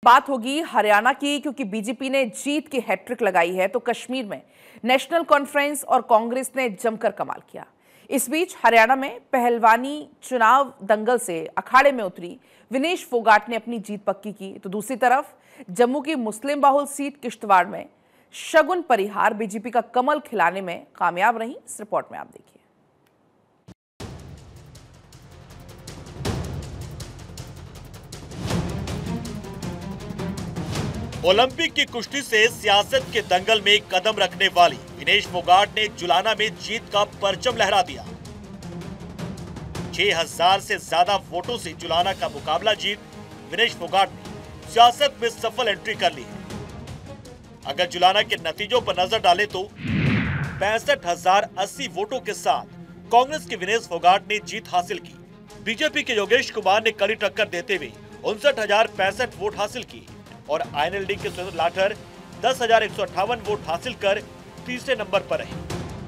बात होगी हरियाणा की, क्योंकि बीजेपी ने जीत की हैट्रिक लगाई है तो कश्मीर में नेशनल कॉन्फ्रेंस और कांग्रेस ने जमकर कमाल किया। इस बीच हरियाणा में पहलवानी चुनाव दंगल से अखाड़े में उतरी विनेश फोगाट ने अपनी जीत पक्की की, तो दूसरी तरफ जम्मू की मुस्लिम बाहुल सीट किश्तवाड़ में शगुन परिहार बीजेपी का कमल खिलाने में कामयाब रही। इस रिपोर्ट में आप देखिए। ओलंपिक की कुश्ती से सियासत के दंगल में कदम रखने वाली विनेश फोगाट ने जुलाना में जीत का परचम लहरा दिया। 6000 से ज्यादा वोटों से जुलाना का मुकाबला जीत विनेश फोगाट ने सियासत में सफल एंट्री कर ली है। अगर जुलाना के नतीजों पर नजर डालें तो 65,080 वोटों के साथ कांग्रेस के विनेश फोगाट ने जीत हासिल की। बीजेपी के योगेश कुमार ने कड़ी टक्कर देते हुए 59,065 वोट हासिल किए और आईएनएलडी के सुरेंद्र लाठर 10,158 वोट हासिल कर तीसरे नंबर पर रहे।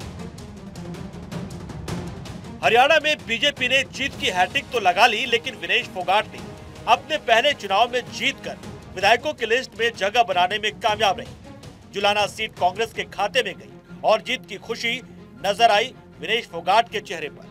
हरियाणा में बीजेपी ने जीत की हैट्रिक तो लगा ली, लेकिन विनेश फोगाट ने अपने पहले चुनाव में जीतकर विधायकों की लिस्ट में जगह बनाने में कामयाब रही। जुलाना सीट कांग्रेस के खाते में गई और जीत की खुशी नजर आई विनेश फोगाट के चेहरे पर।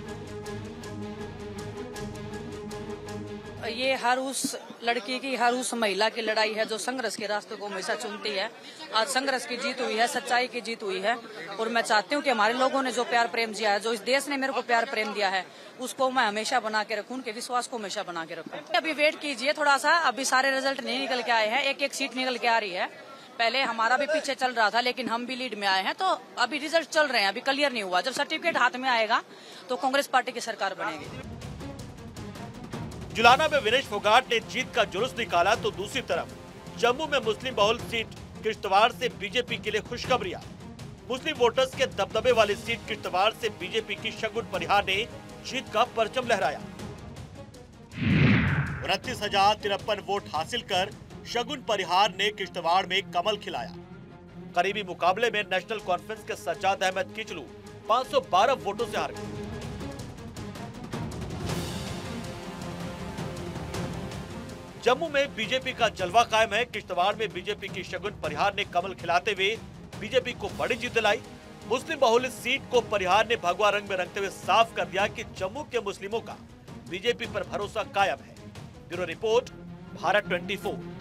ये हर उस लड़की की, हर उस महिला की लड़ाई है जो संघर्ष के रास्ते को हमेशा चुनती है। आज संघर्ष की जीत हुई है, सच्चाई की जीत हुई है और मैं चाहती हूँ कि हमारे लोगों ने जो प्यार प्रेम दिया है, जो इस देश ने मेरे को प्यार प्रेम दिया है, उसको मैं हमेशा बना के रखूं, उनके विश्वास को हमेशा बना के रखूं। अभी वेट कीजिए थोड़ा सा, अभी सारे रिजल्ट नहीं निकल के आए हैं, एक एक सीट निकल के आ रही है। पहले हमारा भी पीछे चल रहा था, लेकिन हम भी लीड में आए हैं, तो अभी रिजल्ट चल रहे हैं, अभी क्लियर नहीं हुआ। जब सर्टिफिकेट हाथ में आएगा तो कांग्रेस पार्टी की सरकार बनेगी। जुलाना में विनेश फोगाट ने जीत का जुलूस निकाला, तो दूसरी तरफ जम्मू में मुस्लिम बहुल सीट किश्तवाड़ से बीजेपी के लिए खुशखबरियां। मुस्लिम वोटर्स के दबदबे वाली सीट किश्तवाड़ से बीजेपी की शगुन परिहार ने जीत का परचम लहराया। 29,053 वोट हासिल कर शगुन परिहार ने किश्तवाड़ में कमल खिलाया। करीबी मुकाबले में नेशनल कॉन्फ्रेंस के सज्जाद अहमद किचलू 512 वोटों से हार गए। जम्मू में बीजेपी का जलवा कायम है। किश्तवाड़ में बीजेपी की शगुन परिहार ने कमल खिलाते हुए बीजेपी को बड़ी जीत दिलाई। मुस्लिम बहुल सीट को परिहार ने भगवा रंग में रंगते हुए साफ कर दिया कि जम्मू के मुस्लिमों का बीजेपी पर भरोसा कायम है। Bureau report, Bharat 24।